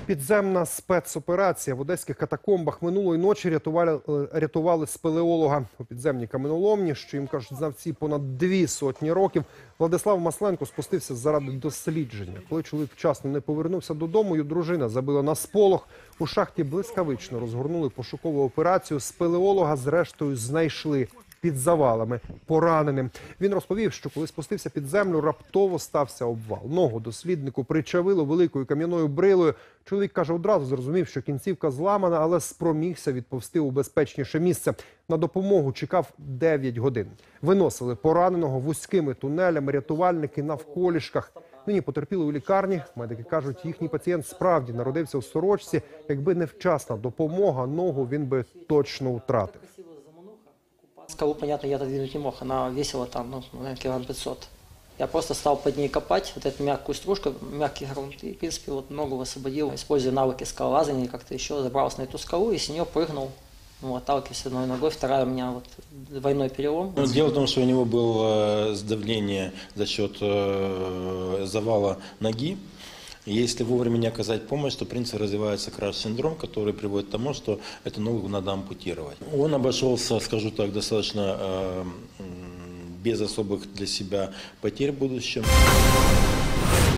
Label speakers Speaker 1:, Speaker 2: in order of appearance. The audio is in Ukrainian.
Speaker 1: Підземна спецоперація в одеських катакомбах минулої ночі рятували спелеолога. У підземній каменоломні, що їм кажуть знавці, понад 200 років, Владислав Масленко спустився заради дослідження. Коли чоловік вчасно не повернувся додому, його дружина забила на сполох. У шахті блискавично розгорнули пошукову операцію. Спелеолога зрештою знайшли під завалами, пораненим. Він розповів, що коли спустився під землю, раптово стався обвал. Ногу досліднику причавило великою кам'яною брилою. Чоловік, каже, одразу зрозумів, що кінцівка зламана, але спромігся відповзти у безпечніше місце. На допомогу чекав 9 годин. Виносили пораненого вузькими тунелями, рятувальники навколішках. Нині потерпіли у лікарні. Медики кажуть, їхній пацієнт справді народився у сорочці. Якби не вчасна допомога, ногу він би точно втратив.
Speaker 2: Скалу, понятно, я отодвинуть не мог, она весила там, наверное, килограмм 500. Я просто стал под ней копать, вот эту мягкую стружку, мягкий грунт, и, в принципе, вот ногу высвободил, используя навыки скалолазания или как-то еще, забрался на эту скалу и с нее прыгнул, отталкиваясь одной ногой, вторая у меня вот двойной перелом.
Speaker 3: Дело в том, что у него было сдавление за счет завала ноги. Если вовремя не оказать помощь, то, в принципе, развивается краш-синдром, который приводит к тому, что эту ногу надо ампутировать. Он обошелся, скажу так, достаточно без особых для себя потерь в будущем.